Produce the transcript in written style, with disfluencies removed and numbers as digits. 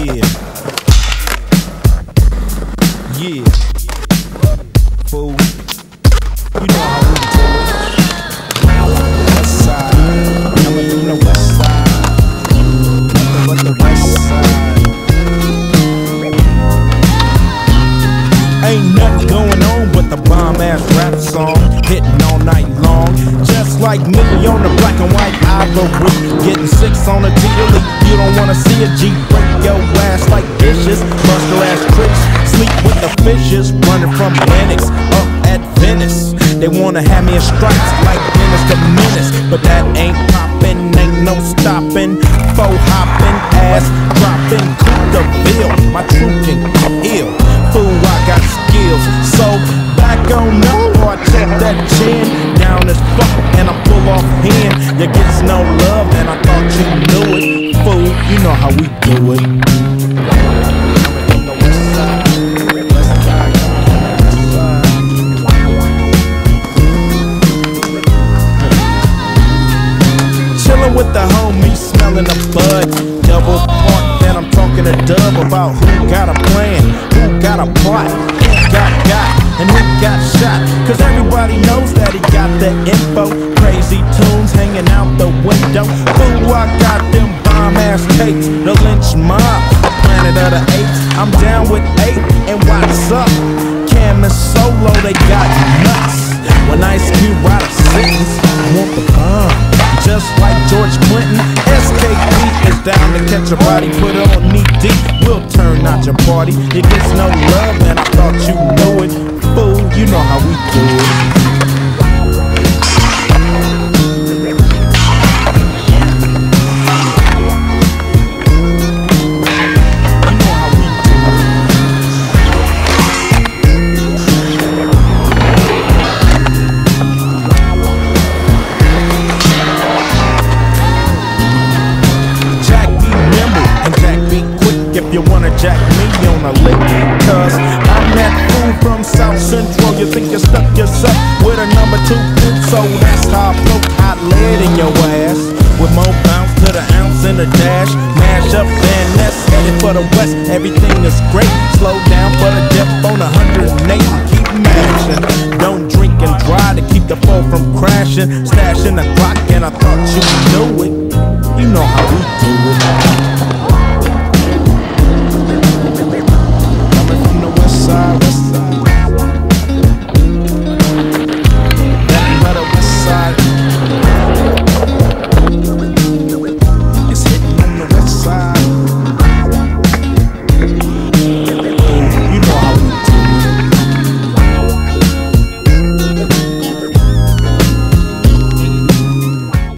Yeah. Yeah. Fool. You know how we do it. West side. Coming from the west side. Nothing but the west side. Ain't nothing going on but the bomb-ass rap song hitting all night long. Just like me on the black and white ivory, getting 6 on a daily. You don't wanna see a G break your ass like dishes. Bust your ass tricks, sleep with the fishes. Running from Lennox up at Venice. They wanna have me in stripes like Dennis the Menace, but that ain't poppin', ain't no stopping. Faux hopping, ass dropping, Coupe de Ville. My truth can heal. Fool, I got skills. So back on no, I check that chin down as fuck and I pull off hand. You gets no love and I thought you knew it. Fool, you know how we do it. Chillin' with the homies, smelling the bud. Double park, then I'm talking to Dub about who got a plan, who got a plot, who got, and who got shot. Cause everybody knows that he got the info. Crazy tunes hanging out the window. Fool, I got them bomb-ass tapes. The lynch mob, Planet of the Apes. I'm down with 8, and what's up? Cam and Solo, they got nuts. When Ice Cube write a sentence, I want the bomb. Just like George Clinton, SKP is down to catch a body, put it on knee deep. We'll turn out your party. It gets no love, and I thought you knew it. Fool, you know how we do it. If you wanna jack me on a lick, cause I'm that fool from South Central. You think you stuck yourself with a number 2 foot, so that's how I float hot lead in your ass. With more bounce to the ounce in the dash, mash up Van Ness, headed for the west, everything is great. Slow down for the depth on 108 and keep mashing. Don't drink and drive to keep the fall from crashing. Stashing the clock and I thought you knew it. You know how we do it.